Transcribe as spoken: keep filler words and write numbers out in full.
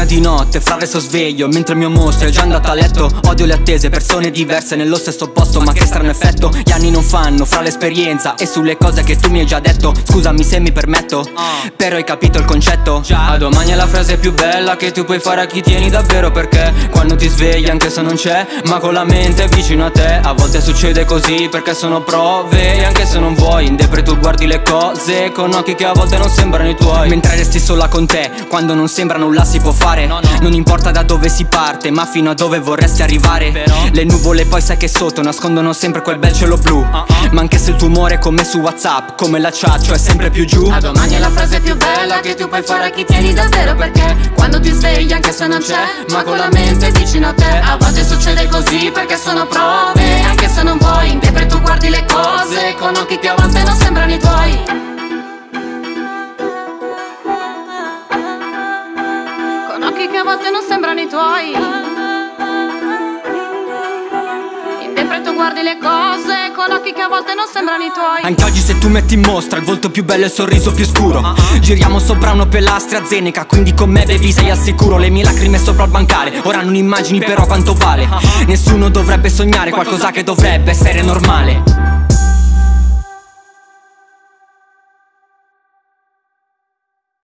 Una di notte, fra resto sveglio, mentre il mio mostro è già andato a letto. Odio le attese, persone diverse nello stesso posto, ma che strano effetto. Gli anni non fanno, fra l'esperienza e sulle cose che tu mi hai già detto. Scusami se mi permetto, però hai capito il concetto? A domani è la frase più bella che tu puoi fare a chi tieni davvero, perché quando ti svegli anche se non c'è, ma con la mente vicino a te. A volte succede così perché sono prove, e anche se non vuoi in depre tu guardi le cose con occhi che a volte non sembrano i tuoi. Mentre resti sola con te, quando non sembra nulla si può fare. no, no. Non importa da dove si parte, ma fino a dove vorresti arrivare. Però le nuvole poi sai che sotto nascondono sempre quel bel cielo blu. uh -uh. Ma anche se il tuo umore è come su WhatsApp, come la chat, è sempre più giù. A domani è la frase più bella che tu puoi fare a chi tieni davvero, perché quando ti svegli anche se non c'è, ma con la mente vicino a te. A volte succede così perché sono prove, anche se non vuoi in depre tu guardi le cose con occhi che a volte non sembrano i tuoi. Con occhi che a volte non sembrano i tuoi. In depre tu guardi le cose con occhi che a volte non sembrano i tuoi. Anche oggi se tu metti in mostra il volto più bello e il sorriso più scuro, uh -huh. Giriamo sopra uno per l'AstraZeneca, quindi con me baby sei al sicuro. Le mie lacrime sopra il bancale, ora non immagini però quanto vale. uh -huh. Nessuno dovrebbe sognare qualcosa che dovrebbe essere normale.